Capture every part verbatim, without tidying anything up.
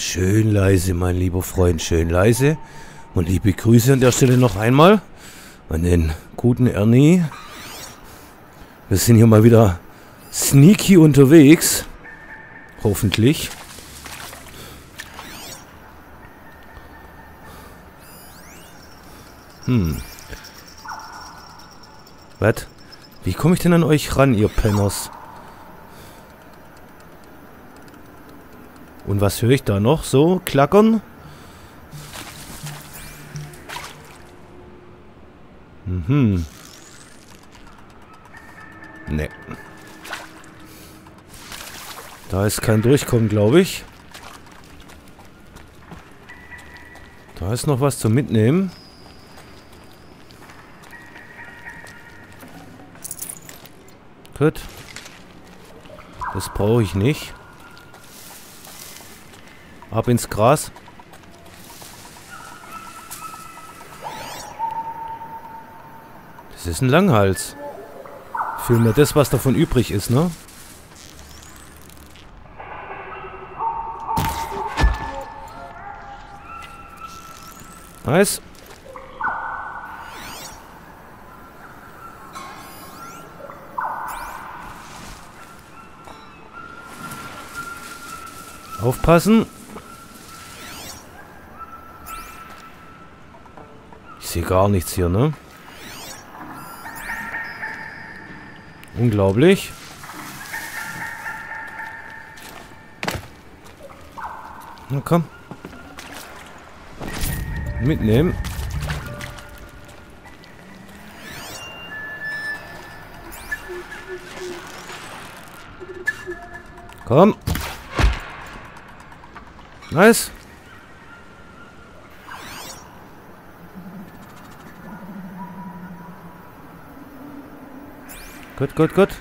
Schön leise, mein lieber Freund, schön leise. Und liebe Grüße an der Stelle noch einmal an den guten Ernie. Wir sind hier mal wieder sneaky unterwegs. Hoffentlich. Hm. Was? Wie komme ich denn an euch ran, ihr Penners? Und was höre ich da noch? So, klackern? Mhm. Ne. Da ist kein Durchkommen, glaube ich. Da ist noch was zum Mitnehmen. Gut. Das brauche ich nicht. Ab ins Gras. Das ist ein Langhals. Vielmehr das, was davon übrig ist, ne? Nice. Aufpassen. Ich sehe gar nichts hier, ne? Unglaublich. Na komm. Mitnehmen. Komm. Nice. Gut, gut, gut.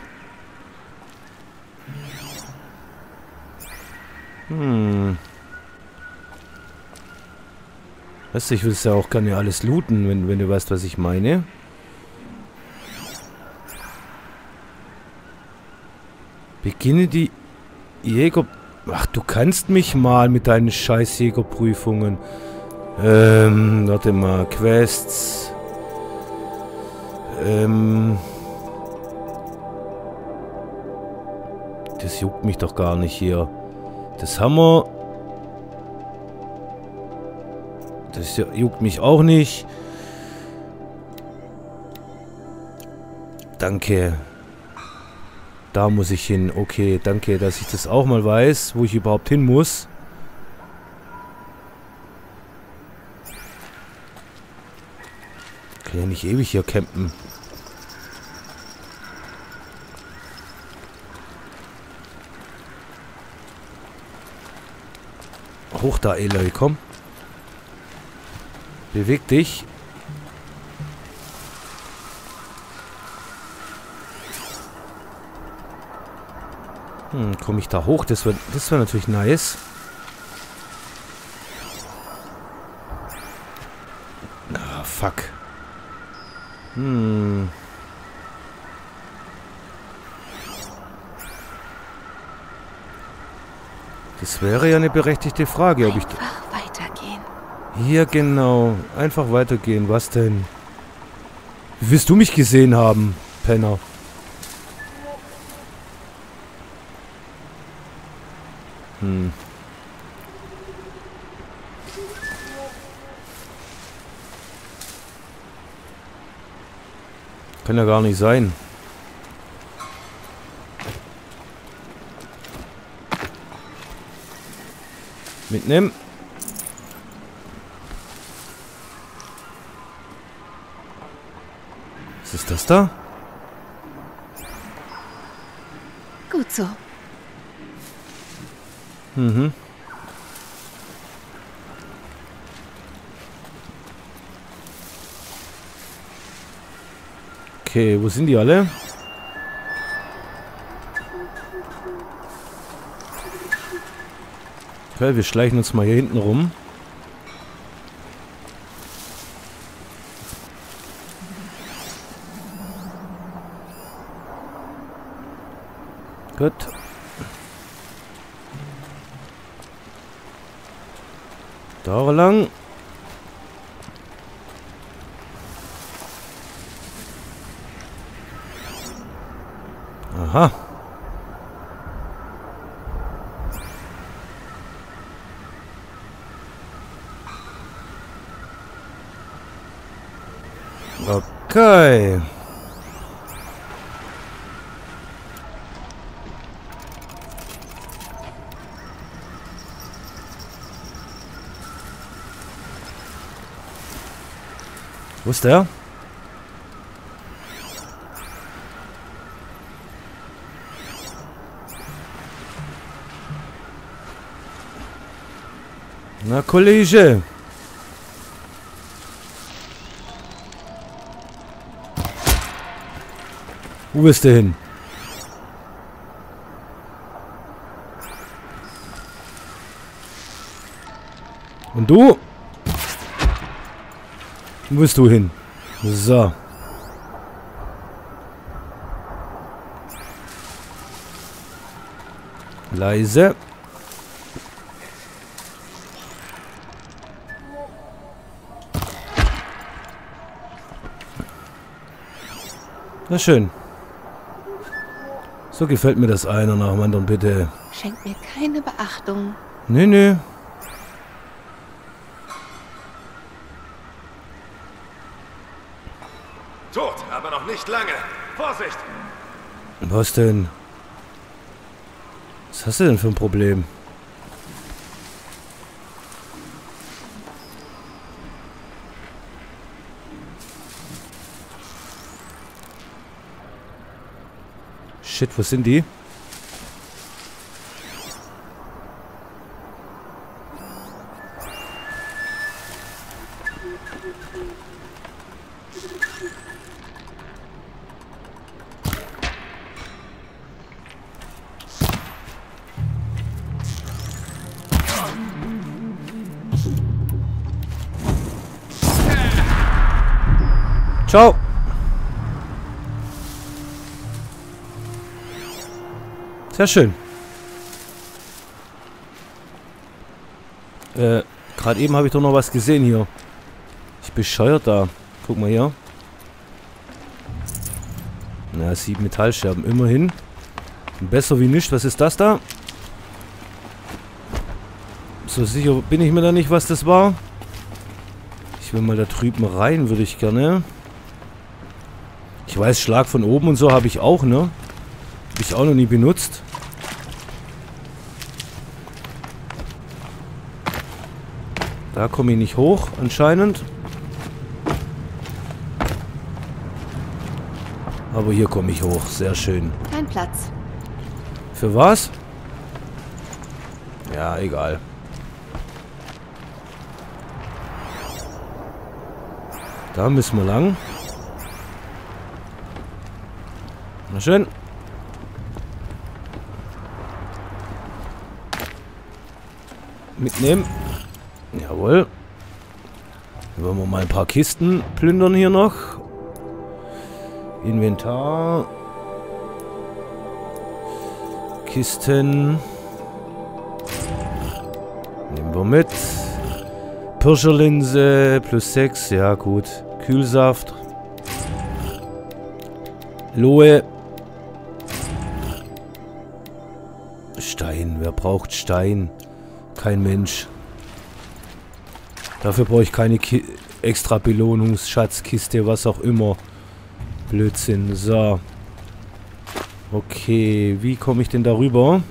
Hm. Weißt du, ich will es ja auch gerne alles looten, wenn, wenn du weißt, was ich meine. Beginne die Jäger... Ach, du kannst mich mal mit deinen scheiß Jägerprüfungen. Ähm, warte mal. Quests. Ähm... Das juckt mich doch gar nicht hier. Das haben wir. Das juckt mich auch nicht. Danke. Da muss ich hin. Okay, danke, dass ich das auch mal weiß, wo ich überhaupt hin muss. Kann ja nicht ewig hier campen. Hoch da, Eloy, komm. Beweg dich. Hm, komme ich da hoch? Das wäre das wär natürlich nice. Ah, fuck. Hm. Das wäre ja eine berechtigte Frage, ob ich... Einfach weitergehen. Hier, genau. Einfach weitergehen. Was denn? Wie willst du mich gesehen haben, Penner? Hm. Kann ja gar nicht sein. Mitnehmen. Was ist das da? Gut so. Mhm. Okay, wo sind die alle? Okay, wir schleichen uns mal hier hinten rum. Gut. Da lang. Aha. Okay. Wo ist der? Na, Kollege. Wo bist du hin? Und du? Wo bist du hin? So. Leise. Na schön. So gefällt mir das einer nach dem anderen, bitte. Schenkt mir keine Beachtung. Nee, nee. Tot, aber noch nicht lange. Vorsicht! Was denn? Was hast du denn für ein Problem? Shit, wo sind die? Ciao. Sehr schön. Äh, gerade eben habe ich doch noch was gesehen hier. Ich bescheuert da. Guck mal hier. Na, sieben Metallscherben. Immerhin. Besser wie nichts. Was ist das da? So sicher bin ich mir da nicht, was das war. Ich will mal da drüben rein, würde ich gerne. Ich weiß, Schlag von oben und so habe ich auch, ne? Habe ich auch noch nie benutzt. Da komme ich nicht hoch, anscheinend. Aber hier komme ich hoch, sehr schön. Kein Platz. Für was? Ja, egal. Da müssen wir lang. Na schön. Mitnehmen. Jawohl. Dann wollen wir mal ein paar Kisten plündern hier noch. Inventar. Kisten. Nehmen wir mit. Pirscherlinse plus sechs. Ja gut. Kühlsaft. Lohe. Stein. Wer braucht Stein? Kein Mensch. Dafür brauche ich keine Ki extra Belohnungsschatzkiste, was auch immer. Blödsinn. So. Okay, wie komme ich denn darüber?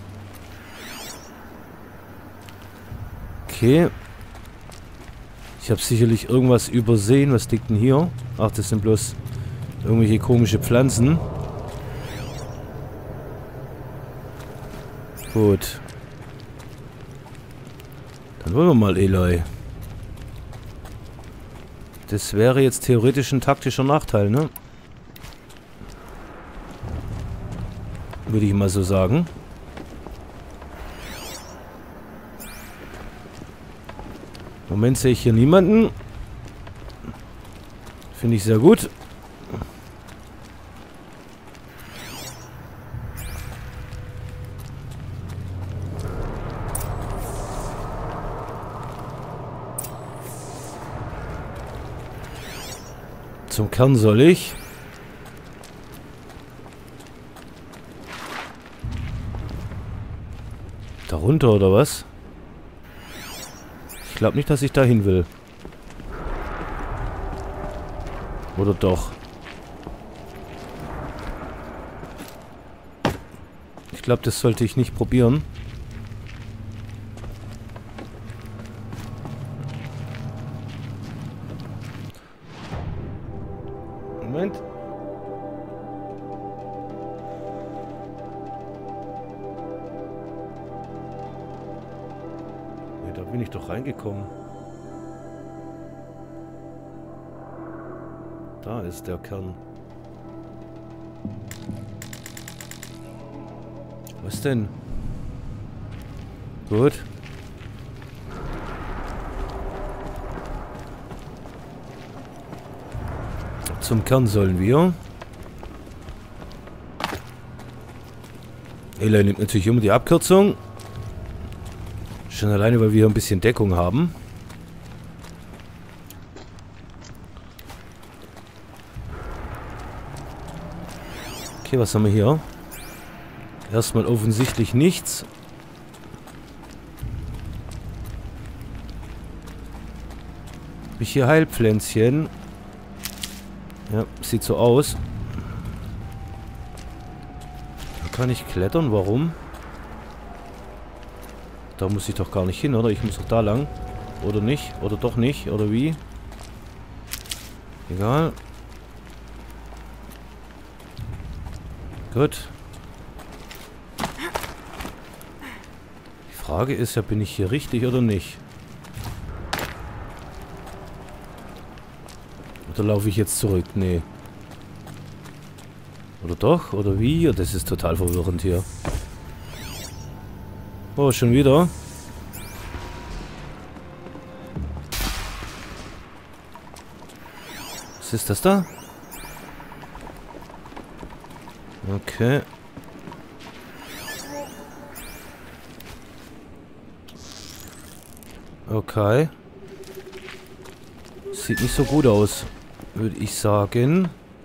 Okay. Ich habe sicherlich irgendwas übersehen. Was liegt denn hier? Ach, das sind bloß irgendwelche komische Pflanzen. Gut. Dann wollen wir mal, Eloy. Das wäre jetzt theoretisch ein taktischer Nachteil, ne? Würde ich mal so sagen. Im Moment sehe ich hier niemanden. Finde ich sehr gut. Zum Kern soll ich. Darunter oder was? Ich glaube nicht, dass ich dahin will. Oder doch? Ich glaube, das sollte ich nicht probieren. Moment. Nee, da bin ich doch reingekommen. Da ist der Kern. Was denn? Gut. Zum Kern sollen wir. Ela nimmt natürlich immer die Abkürzung. Schon alleine, weil wir hier ein bisschen Deckung haben. Okay, was haben wir hier? Erstmal offensichtlich nichts. Habe ich hier Heilpflänzchen? Ja, sieht so aus. Da kann ich klettern, warum? Da muss ich doch gar nicht hin, oder? Ich muss doch da lang. Oder nicht? Oder doch nicht? Oder wie? Egal. Gut. Die Frage ist ja, bin ich hier richtig oder nicht? Oder laufe ich jetzt zurück? Nee. Oder doch? Oder wie? Das ist total verwirrend hier. Oh, schon wieder. Was ist das da? Okay. Okay. Sieht nicht so gut aus, würde ich sagen.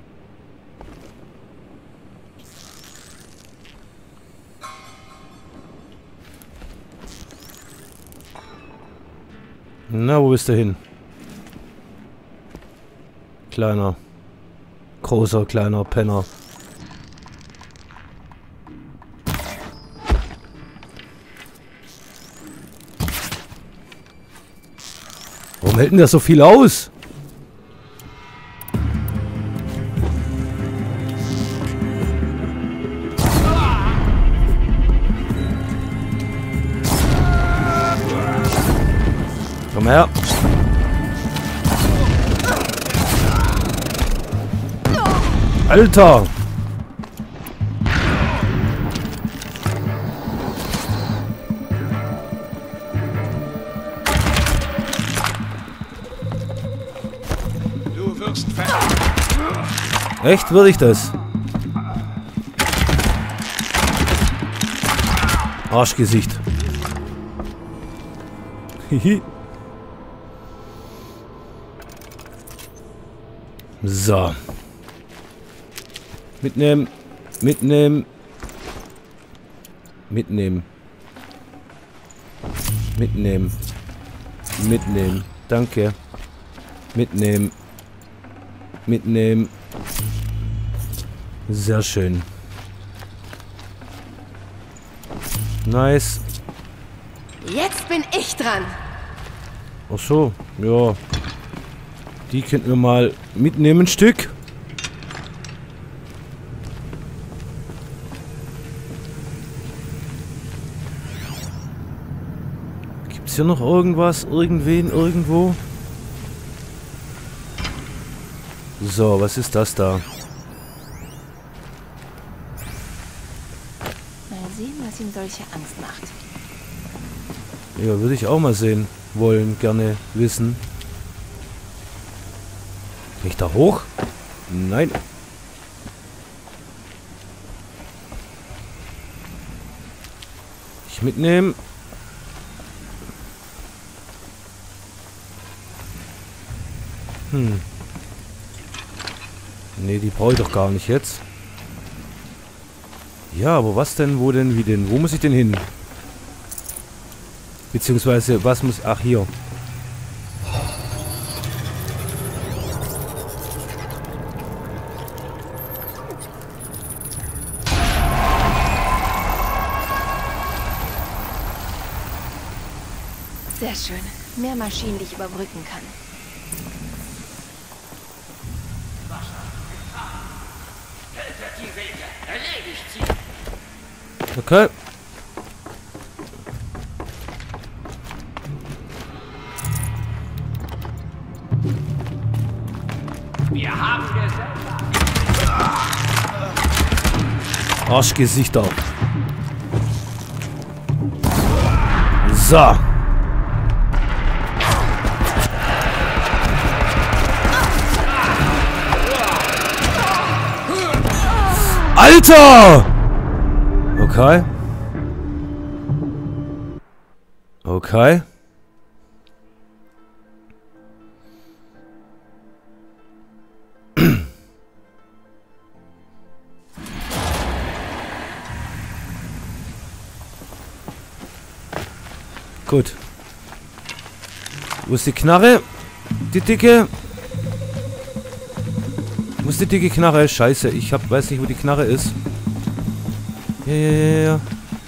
Na, wo bist du hin? Kleiner. Großer, kleiner Penner. Warum hält denn der so viel aus? Komm her. Alter! Du wirst fertig. Echt? Würde ich das? Arschgesicht. Hihi. So. Mitnehmen. Mitnehmen. Mitnehmen. Mitnehmen. Mitnehmen. Danke. Mitnehmen. Mitnehmen. Sehr schön. Nice. Jetzt bin ich dran. Ach so, ja. Die könnten wir mal mitnehmen, ein Stück. Gibt's hier noch irgendwas? Irgendwen? Irgendwo? So, was ist das da? Mal sehen, was ihm solche Angst macht. Ja, würde ich auch mal sehen wollen, gerne wissen. Kann ich da hoch? Nein. Ich mitnehmen. Hm. Nee, die brauche ich doch gar nicht jetzt. Ja, aber was denn, wo denn, wie denn? Wo muss ich denn hin? Beziehungsweise, was muss... Ach, hier. Sehr schön. Mehr Maschinen, die ich überbrücken kann. Okay. Wir haben Arschgesichter. So. Alter! Okay. Okay. Gut. Wo ist die Knarre? Die dicke? Wo ist die dicke Knarre? Scheiße, ich hab, weiß nicht, wo die Knarre ist. Ja, ja, ja, ja.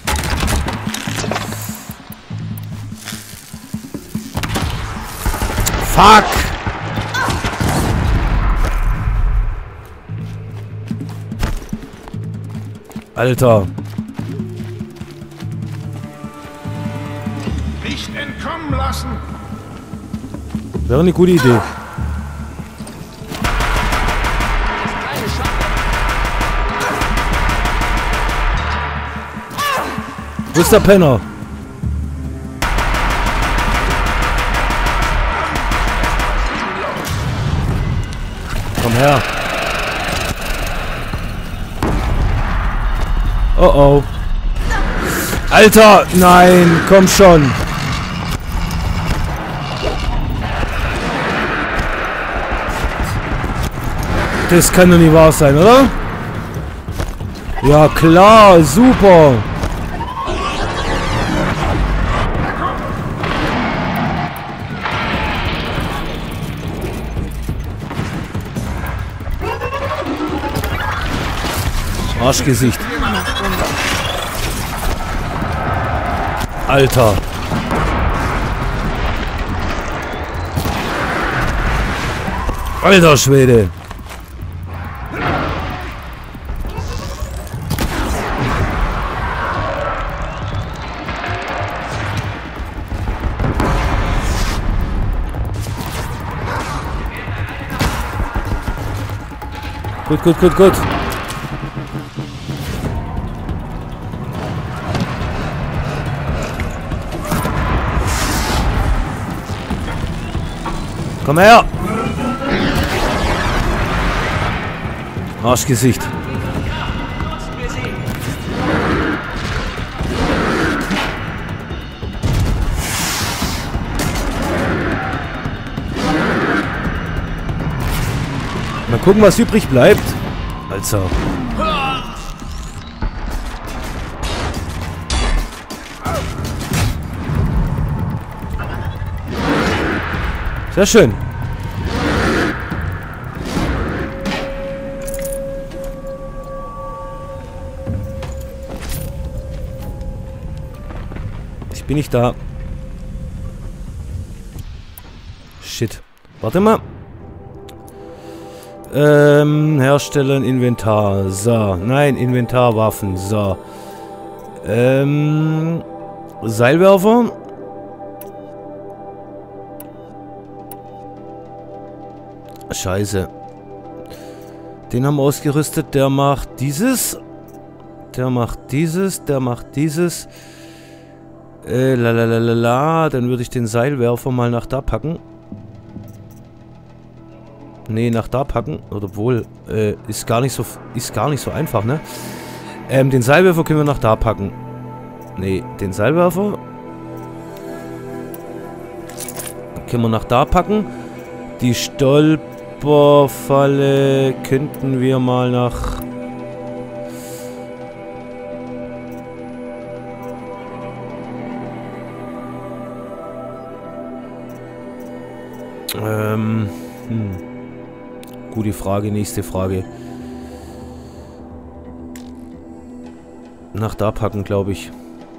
Fuck! Alter. nicht entkommen lassen. Wäre eine gute Idee. Wo ist der Penner? Komm her. Oh oh. Alter, nein, komm schon. Das kann doch nicht wahr sein, oder? Ja klar, super. Arschgesicht. Alter. Alter Schwede. Gut, gut, gut, gut. Komm her! Arschgesicht. Mal gucken, was übrig bleibt. Also. Sehr schön. Ich bin nicht da. Shit. Warte mal. Ähm, herstellen, Inventar. So. Nein, Inventar, Waffen. So. Ähm, Seilwerfer. Scheiße. Den haben wir ausgerüstet. Der macht dieses. Der macht dieses. Der macht dieses. Äh, lalalala. Dann würde ich den Seilwerfer mal nach da packen. Nee, nach da packen. Oder obwohl, äh, ist gar nicht so, ist gar nicht so einfach, ne? Ähm, den Seilwerfer können wir nach da packen. Nee, den Seilwerfer können wir nach da packen. Die Stolp... Superfalle könnten wir mal nach... Ähm... Hm. Gute Frage, nächste Frage. Nach da packen, glaube ich.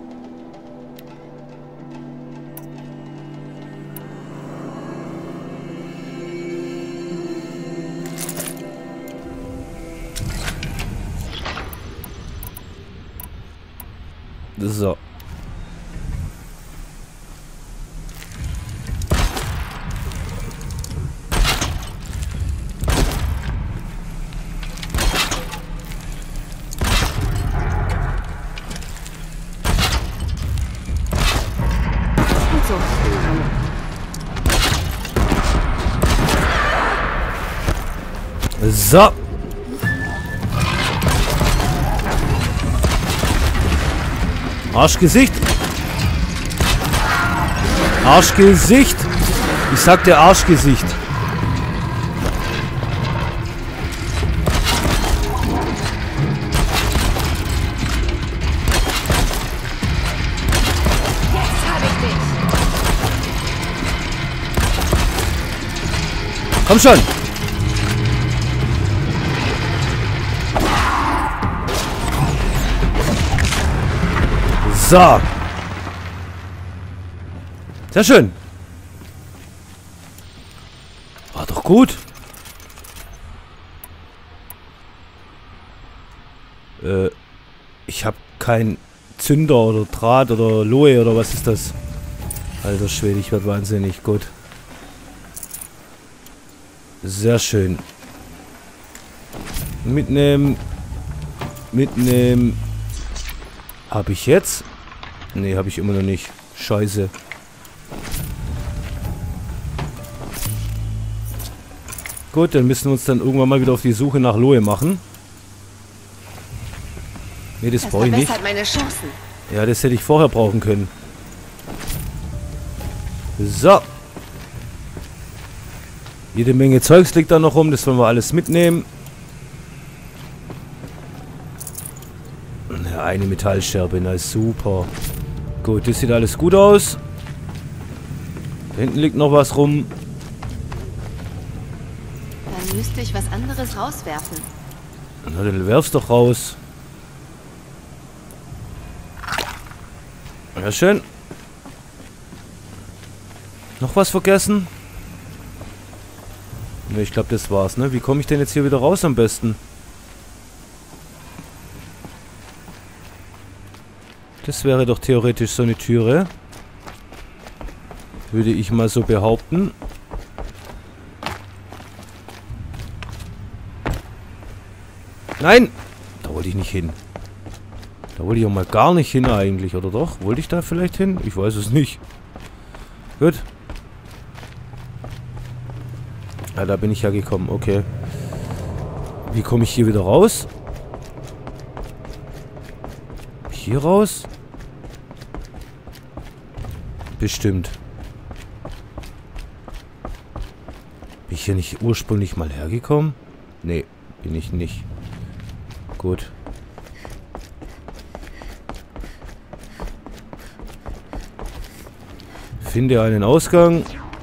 So. So. Arschgesicht. Arschgesicht. Ich sagte Arschgesicht. Jetzt habe ich dich. Komm schon. So. Sehr schön. War doch gut. Äh, ich habe kein Zünder oder Draht oder Lohe oder was ist das? Alter Schwede, ich werde wahnsinnig. Gut. Sehr schön. Mitnehmen. Mitnehmen. Habe ich jetzt? Nee, habe ich immer noch nicht. Scheiße. Gut, dann müssen wir uns dann irgendwann mal wieder auf die Suche nach Lohe machen. Nee, das, das brauche ich nicht. Meine Chancen. Ja, das hätte ich vorher brauchen können. So. Jede Menge Zeugs liegt da noch rum. Das wollen wir alles mitnehmen. Ja, eine Metallscherbe. Na, super. Gut, das sieht alles gut aus. Da hinten liegt noch was rum. Dann müsste ich was anderes rauswerfen. Na, dann werf's doch raus. Ja, schön. Noch was vergessen? Ne, ich glaube, das war's, ne? Wie komme ich denn jetzt hier wieder raus am besten? Das wäre doch theoretisch so eine Türe. Würde ich mal so behaupten. Nein! Da wollte ich nicht hin. Da wollte ich auch mal gar nicht hin eigentlich, oder doch? Wollte ich da vielleicht hin? Ich weiß es nicht. Gut. Ja, da bin ich ja gekommen. Okay. Wie komme ich hier wieder raus? Hier raus? Bestimmt. Bin ich hier nicht ursprünglich mal hergekommen? Nee, bin ich nicht. Gut. Finde einen Ausgang.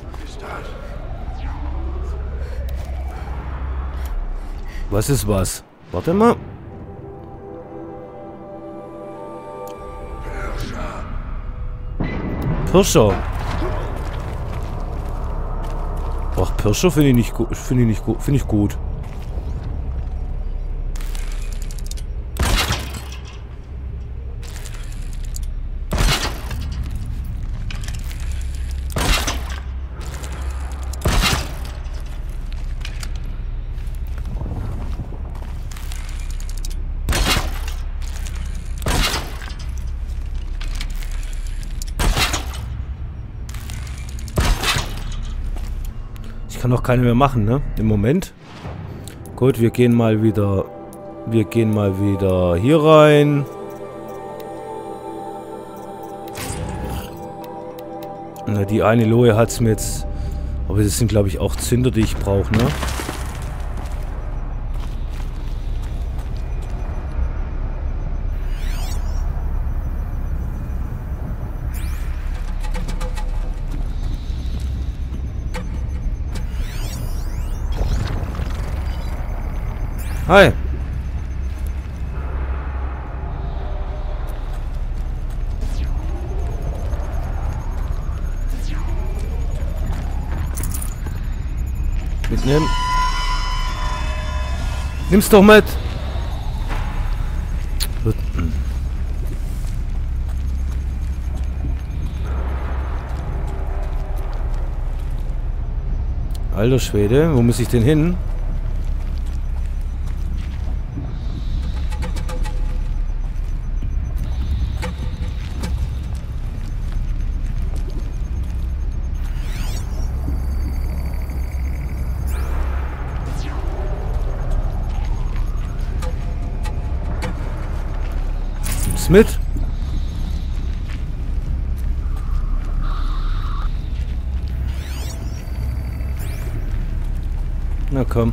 Was ist was? Warte mal. Pirscher. Ach, Pirscher finde ich nicht gut. Finde ich nicht gut. Finde ich gut. Ich kann noch keine mehr machen, ne? Im Moment. Gut, wir gehen mal wieder... Wir gehen mal wieder hier rein. Na, die eine Lohe hat es mir jetzt Aber das sind, glaube ich, auch Zünder, die ich brauche, ne? Hi. Mitnehmen. Nimm's doch mit. Alter Schwede, wo muss ich denn hin? Mit. Na komm.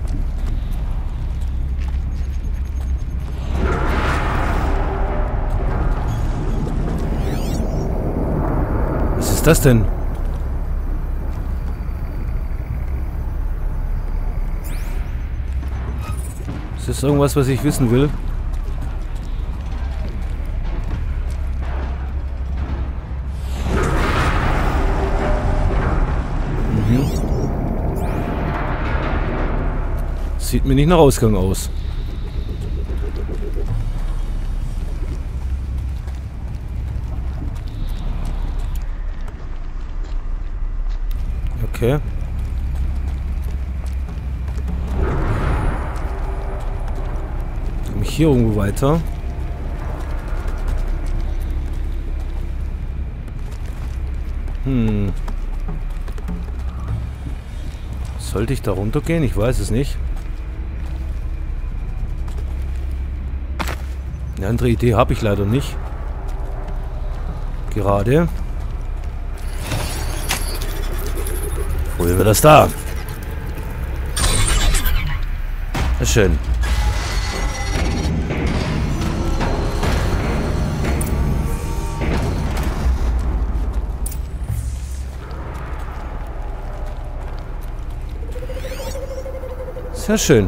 Was ist das denn? Ist das irgendwas, was ich wissen will? Sieht mir nicht nach Ausgang aus. Okay. Komme ich hier irgendwo weiter? Hm. Sollte ich da runtergehen? Ich weiß es nicht. Eine andere Idee habe ich leider nicht. Gerade. Früher wird das da. Sehr schön. Sehr schön.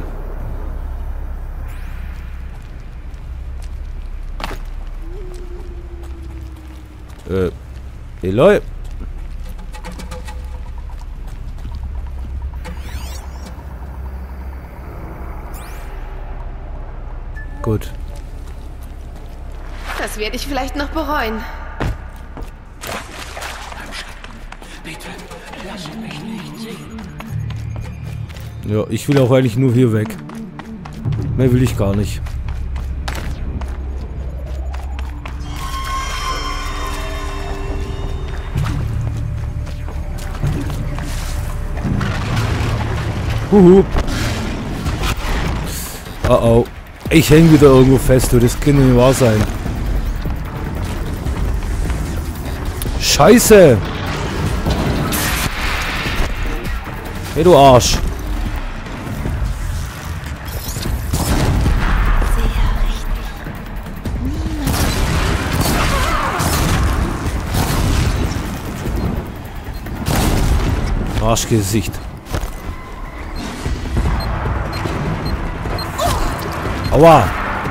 Äh, Eloy. Gut. Das werde ich vielleicht noch bereuen. Bitte, lass mich nicht sehen. Ja, ich will auch eigentlich nur hier weg. Mehr will ich gar nicht. Huhu. Oh oh. Ich hänge wieder irgendwo fest, du. Das kann nicht wahr sein. Scheiße. Hey, du Arsch. Arschgesicht. Aua.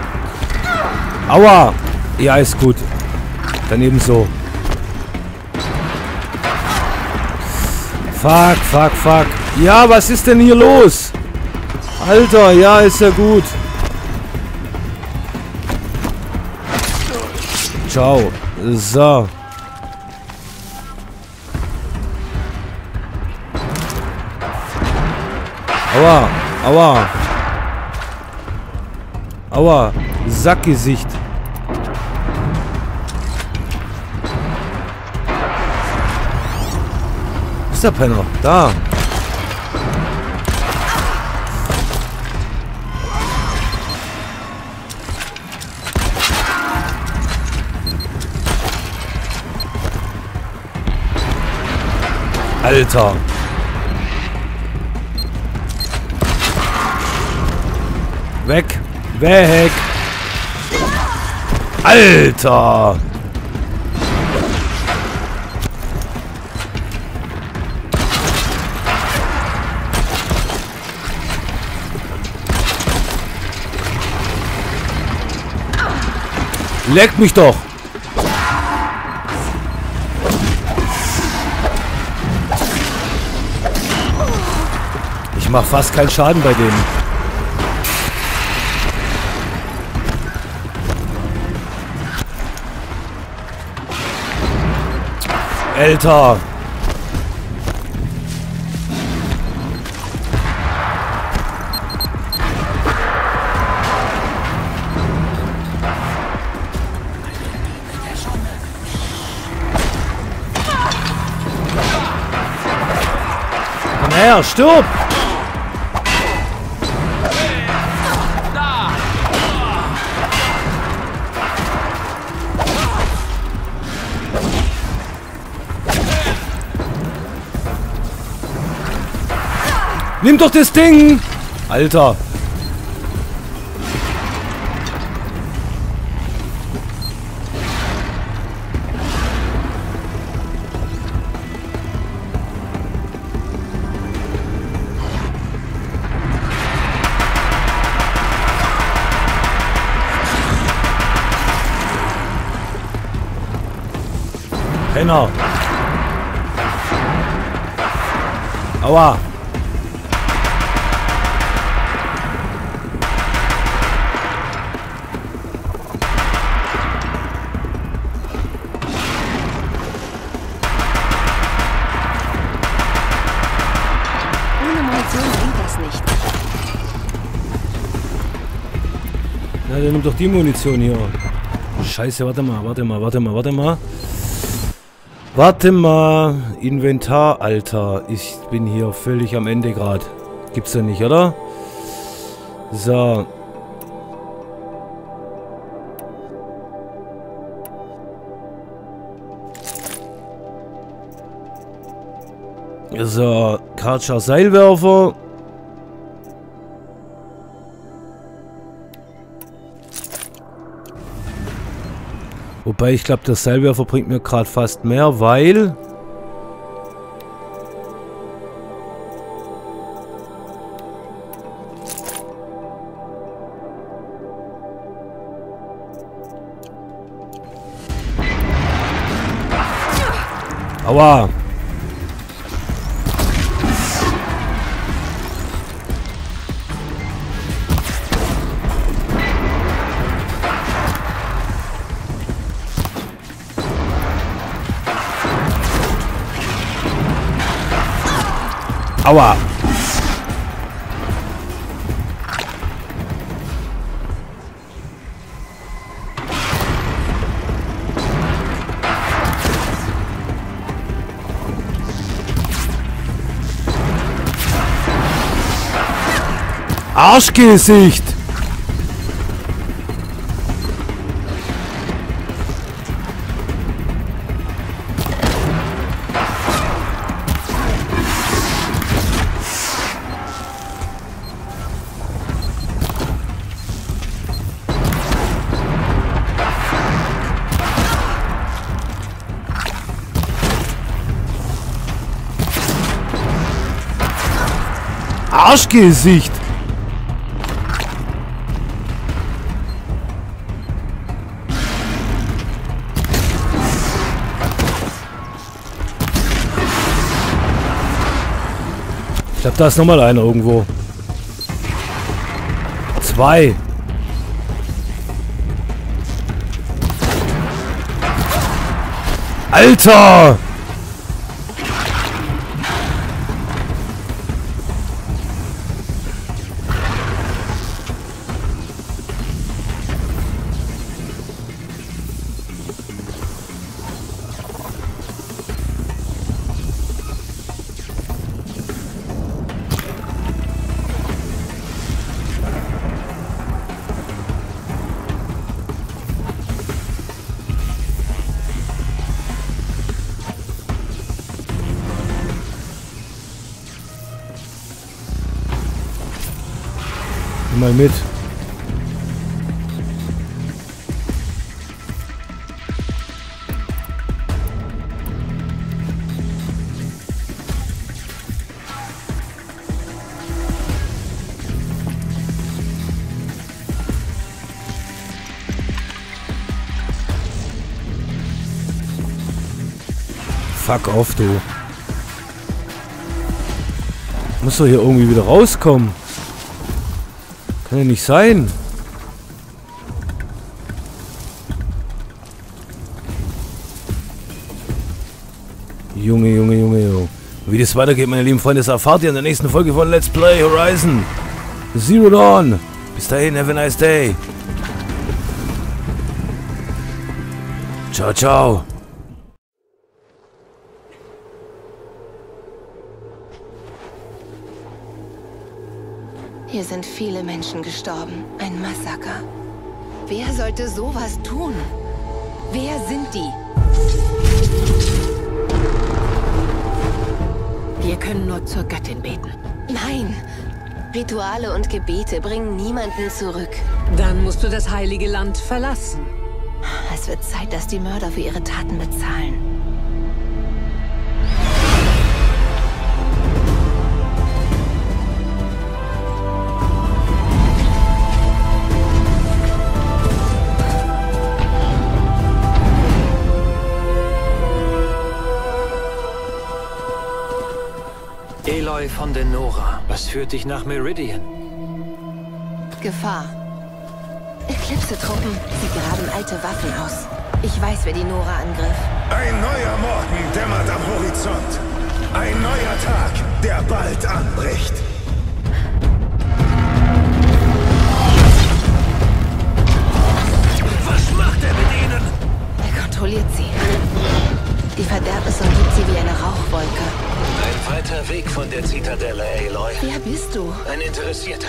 Aua. Ja, ist gut. Daneben so. Fuck, fuck, fuck. Ja, was ist denn hier los? Alter, ja, ist ja gut. Ciao. So. Aua, aua. Aua, Sackgesicht. Wo ist der Penner? Da. Alter. Weg. Weg. Alter. Leck mich doch. Ich mach fast keinen Schaden bei denen. Alter. Komm her, stirb! Nimm doch das Ding! Alter! Penner! Aua! Ja, dann nimm doch die Munition hier. Scheiße, warte mal, warte mal, warte mal, warte mal. Warte mal. Inventar, Alter. Ich bin hier völlig am Ende gerade. Gibt's ja nicht, oder? So. So, Karcher Seilwerfer. Wobei, ich glaube, der Seilwerfer bringt mir gerade fast mehr, weil... Aua! Aua! Arschgesicht! Arschgesicht! Ich glaube, da ist nochmal einer irgendwo. Zwei. Alter! Mal mit. Fuck off, du. Muss doch hier irgendwie wieder rauskommen. Kann ja nicht sein. Junge, Junge, Junge, Junge. Wie das weitergeht, meine lieben Freunde, das erfahrt ihr in der nächsten Folge von Let's Play Horizon Zero Dawn. Bis dahin, have a nice day. Ciao, ciao. Hier sind viele Menschen gestorben. Ein Massaker. Wer sollte sowas tun? Wer sind die? Wir können nur zur Göttin beten. Nein. Rituale und Gebete bringen niemanden zurück. Dann musst du das heilige Land verlassen. Es wird Zeit, dass die Mörder für ihre Taten bezahlen. Aloy von den Nora. Was führt dich nach Meridian? Gefahr. Eclipse-Truppen. Sie graben alte Waffen aus. Ich weiß, wer die Nora angriff. Ein neuer Morgen dämmert am Horizont. Ein neuer Tag, der bald anbricht. Was macht er mit ihnen? Er kontrolliert sie. Die Verderbnis umgibt sie wie eine Rauchwolke. Ein weiter Weg von der Zitadelle, Aloy. Wer bist du? Ein Interessierter.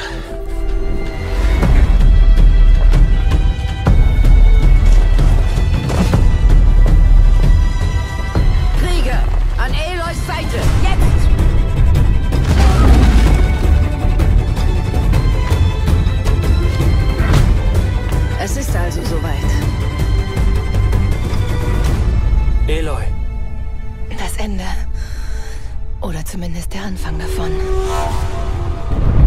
Krieger, an Aloys Seite! Jetzt! Es ist also soweit. Aloy. Das Ende. Oder zumindest der Anfang davon.